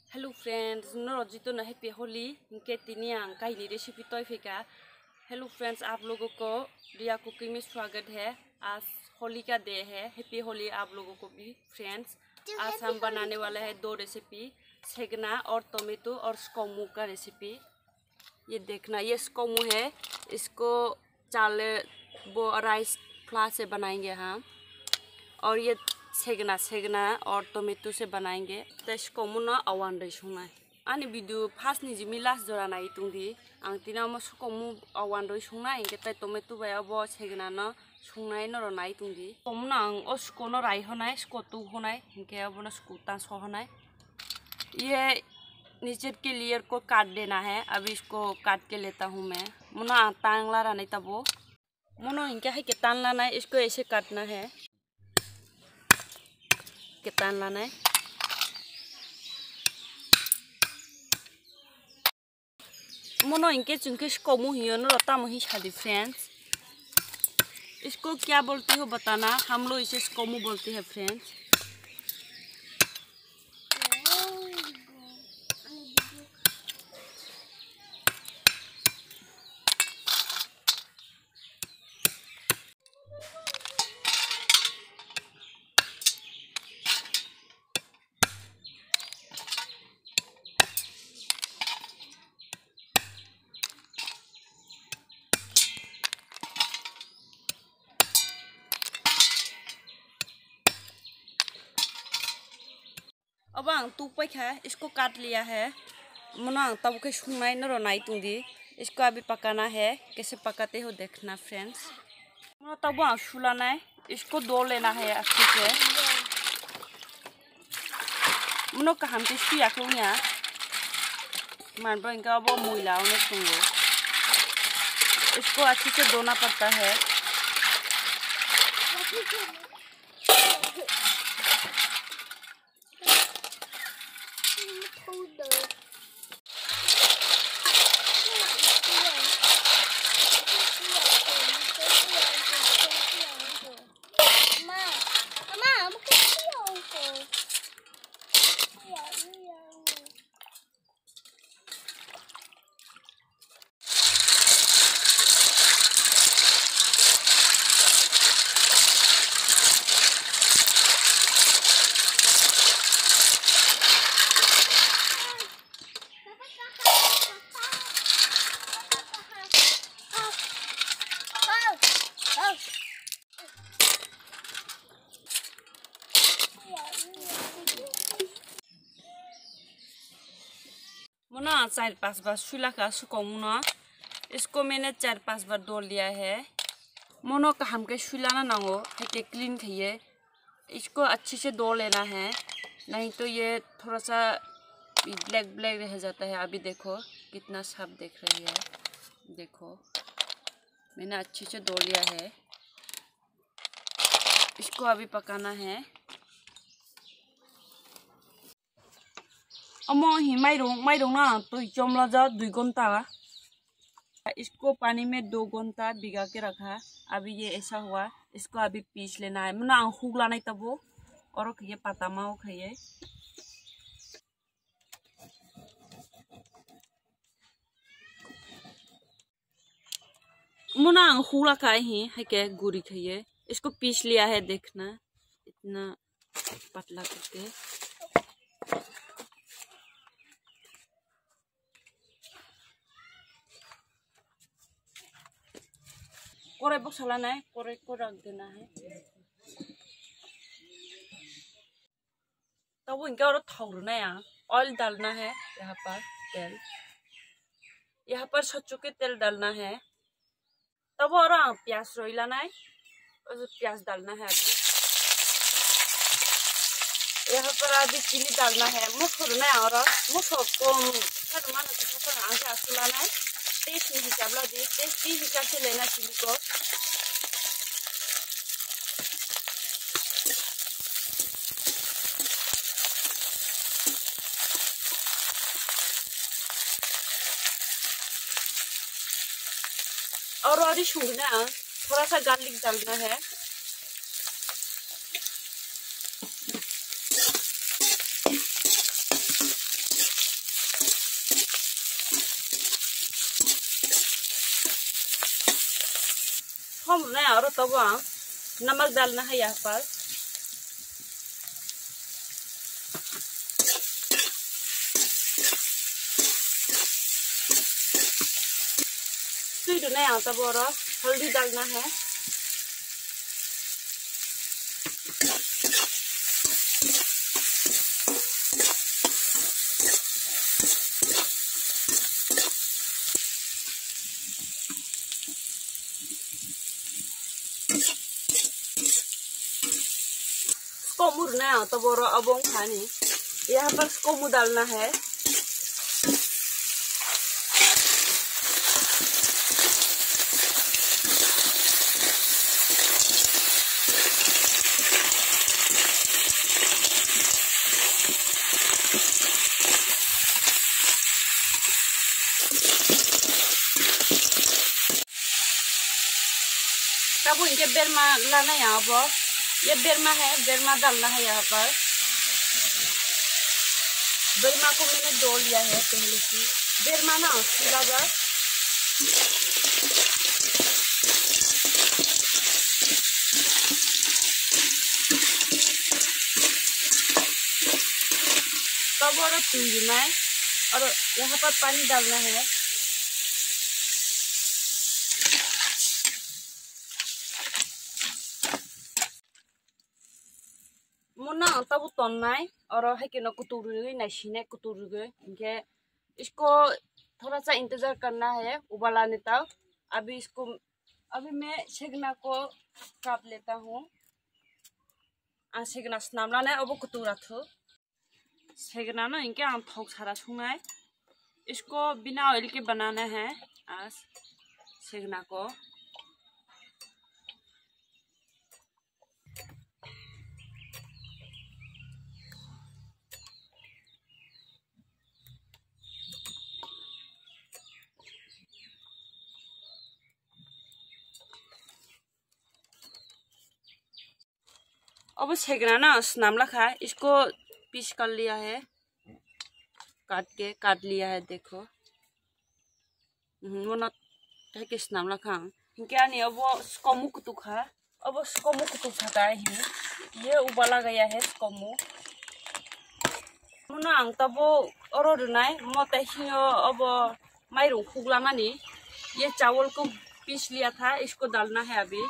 Hello friends, नौरजितो न happy Holi इनके तीनी अंका ही रेसिपी तोय फेंका। हेलो फ्रेंड्स, आप लोगों को रिया कुकिंग में स्वागत है। आज होली का डे है, हैप्पी होली आप लोगों को भी। फ्रेंड्स, आज हम बनाने वाले हैं दो रेसिपी, सेगना और टोमेटो और स्कोमू का रेसिपी। ये देखना, ये स्कोमू है, इसको चावल वो राइस फ्लावर से बनाएंगे हम। और ये सेगना और टोमेटो से बनाएंगे। तो स्कोमू ना अवान रही सुना आनी वीडियो फास्ट निजी में लास्ट जोड़ा नहीं तुंगी आं तीना में स्कोमू अवान रही सुना इनके तय टोमेटो बाया वो सेगना ना सुनाई न रनाई तुंगी स्कोमू ना ओ स्को न राई होनाय स्को तू होनाय इनके अब ना स्को तां सो होनाय। ये नीचे के लेयर को काट देना है। अभी इसको काट के लेता हूँ मैं। मुना तांगला रहा नहीं तब वो मुनो इनके है कि तान लाना है, इसको ऐसे काटना है, केतान लाना है। मोनो इनके चुनके स्कोमू ही न रता मुही शादी। फ्रेंड्स, इसको क्या बोलती हो बताना, हम लोग इसे स्कोमू बोलते हैं फ्रेंड्स। अब तू पैखा इसको काट लिया है। मुना तब के सुनाई न रोनाई तुंगी। इसको अभी पकाना है, कैसे पकाते हो देखना फ्रेंड्स। मुना तब सुलाना है, इसको दो लेना है अच्छे से। मुनो का हम किस पिया क्यों यहाँ मान पर इनका वो मुइला उन्हें तुंगो। इसको अच्छे से धोना पड़ता है। मुना 4-5 बार सुला का स्कोमू ना, इसको मैंने 4-5 बार धो लिया है। मोनो का हमके सुलाना ना हो है क्लीन खाइए, इसको अच्छे से धो लेना है, नहीं तो ये थोड़ा सा ब्लैक रह जाता है। अभी देखो कितना साफ दिख रही है, देखो मैंने अच्छे से धो लिया है। इसको अभी पकाना है। अमो ही माइरों ना तो चमला जा 2 घंटा। इसको पानी में 2 घंटा भिगा के रखा। अभी ये ऐसा हुआ, इसको अभी पीस लेना है। मुना हुगला नहीं तब वो और खाइए पता माओ खाइए। मुना हुगला खाए ही है क्या गुरी खाइए। इसको पीस लिया है, देखना इतना पतला करके। कोरे बसालाना है, कोरे को रख देना है। तब वो इनका और थोड़ना है, ऑयल डालना है। यहाँ पर तेल, यहाँ पर सच्चू के तेल डालना है। तब और प्याज रोई लाना है और प्याज डालना है। अभी यहाँ पर अभी चिली डालना है। मुखरना है और मुखर को आगे आसुलाना है। टेस्ट हिसाब ला दी, टेस्ट हिसाब से लेना चिली को। और सूंघना, थोड़ा सा गार्लिक डालना है। सम रुनाय और तब नमक डालना है यहाँ पर। रुनाय तब और हल्दी डालना है। स्कोमू रुनाय तब और अबोंग खानी यहाँ पर स्कोमू डालना है। तब इनके बेरमा लाना यहाँ पर, ये बेरमा है, बेरमा डालना है यहाँ पर। बेरमा को मैंने धो लिया है पहले से। बेरमा ना लगा तब और पीना है और यहाँ पर पानी डालना है। मुन्ना तब तोड़नाय और है कि ना कुतुरुगे नशीने कुतुरुगे इनके इसको थोड़ा सा इंतजार करना है उबाल आने तक। अभी मैं सेगना को काट लेता हूँ। सेगना स्नामला ने अब कुतुरा थो सेगना ना इनके थोक सारा सुनाय। इसको बिना ऑयल के बनाना है आज सेगना को। अब सेगना ना स्नामला खा इसको पीस कर लिया है, काट लिया है। देखो वो ना के स्नामला खा क्या नहीं। अब स्कोमू कुतु खा अब स्कोमू कुतु खाता है ये उबाला गया है स्कोमू मुना आं तब और रुनाय मत अब माइरं खुगला मानी ये चावल को पीस लिया था इसको डालना है अभी।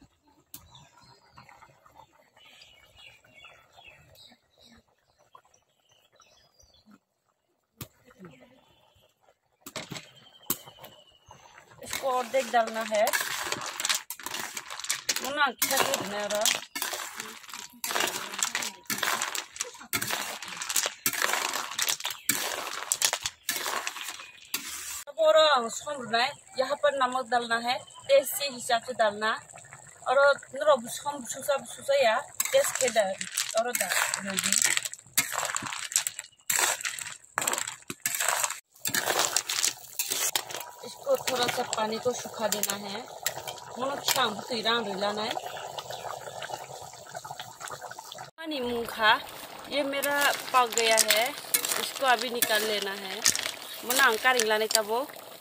इसको ऑर्धेक डालना है मुना क्या करना है और सम यहाँ पर नमक डालना है टेस्ट के हिसाब से डालना और सम सुसा या टेस्ट के डाल और इसको थोड़ा सा पानी को सुखा देना है। पानी मुंखा ये मेरा पक गया है इसको अभी निकाल लेना है। मुना अंका रिंगला नहीं तब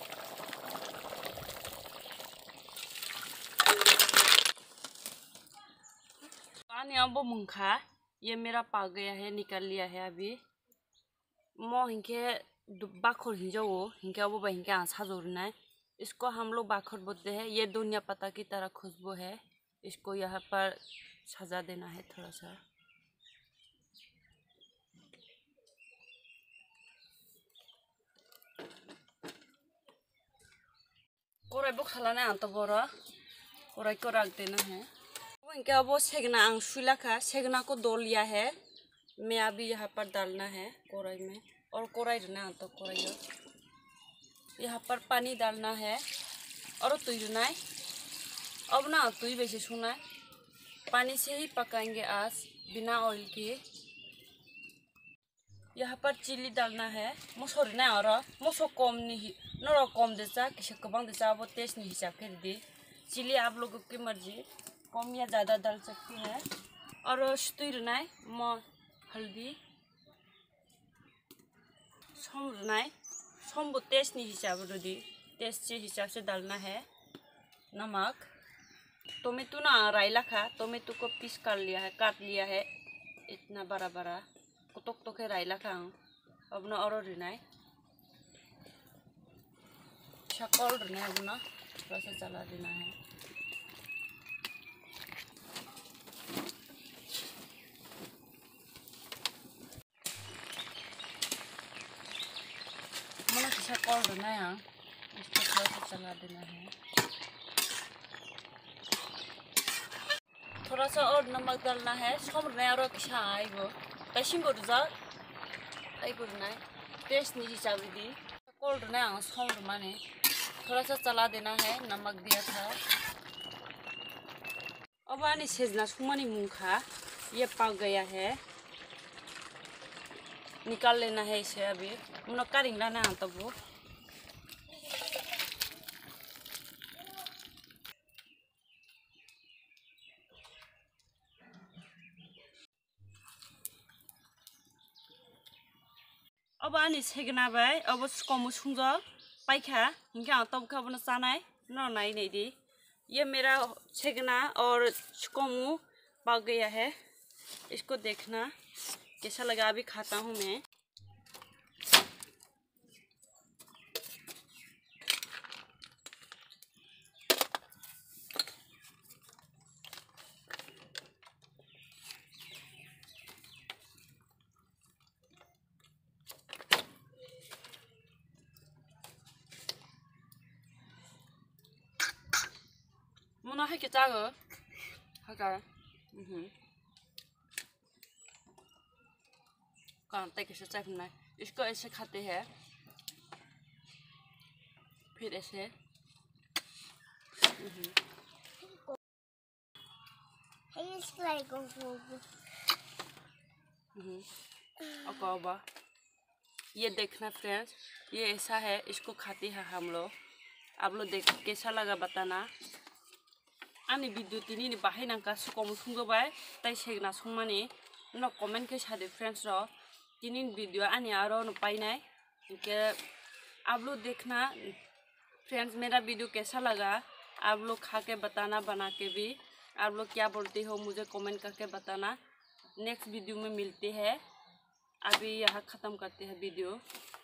पानी अब मुंखा ये मेरा पक गया है निकाल लिया है अभी। मो हिंके बाखर हिंजाओ हिंके अब हिंके आँसा जोड़ना है। इसको हम लोग बाखर बोलते हैं। ये धनिया पत्ता की तरह खुशबू है। इसको यहाँ पर सजा देना है थोड़ा सा। कोराई बो खालाना आंत बोरा कोराई को रख देना है। वो इनके अब सेगना आंसुला का सेगना को दो लिया है मैं अभी यहाँ पर डालना है कोराई में और कोराई रहना आंत कोराई यहाँ पर पानी डालना है और तुरना है। अब ना तुई वैसे सुना है पानी से ही पकाएंगे आज बिना ऑयल के। यहाँ पर चिली डालना है मसोर ना और मसो कम नहीं नरो कम देसा किसी कबांग देसा वो टेस्ट नहीं हिसाब कर दी। चिली आप लोगों की मर्जी कम या ज़्यादा डाल सकती है। और तुरना है म हल्दी समझना है सम वो टेस्ट नहीं हिसाब दी टेस्ट के हिसाब से डालना है। नमक टोमेटो ना रायला खा, टोमेटो को पीस कर लिया है, काट लिया है इतना बड़ा बड़ा, कुतुक तो के रायला खा हूँ। अब ना और रिनाई शक्ल रिनाई अब ना थोड़ा सा चला देना है। mana bisa kol na ya, इसको थोड़ा सा चला देना है। थोड़ा सा और नमक डालना है। समझना है और किसा आएगा पैसिंग को जा आएगा ना टेस्ट नहीं हिसाब दी कल ना समझ माने थोड़ा सा चला देना है। नमक दिया था। अब आने सेजना सुमानी मुंखा ये पक गया है, निकाल लेना है इसे। अभी मुना करेंगे ना तब वो अब आनी सेगना भाई अब कम सुंजा पाइखा इनके तब का बना साना है ना नहीं नहीं दी। ये मेरा सेगना और कमू पक गया है। इसको देखना कैसा लगा। अभी खाता हूँ मैं। मुना है क्या चाहो हका कांटे कैसे चखना है। इसको ऐसे खाते हैं, फिर ऐसे ये देखना फ्रेंड्स, ये ऐसा है। इसको खाते हैं हम लोग। आप लोग देख कैसा लगा बताना। आनी वीडियो तीनी बाहाय नांका सुकम सुंगबाय ताई सेगना संमानी ना कमेंट के सादे फ्रेंड्स रो तीनी वीडियो आनी आरो न पाइनाय के आप लोग देखना फ्रेंड्स। मेरा वीडियो कैसा लगा आप लोग खा के बताना, बना के भी आप लोग क्या बोलते हो मुझे कमेंट करके बताना। नेक्स्ट वीडियो में मिलते हैं। अभी यहाँ ख़त्म करते हैं वीडियो।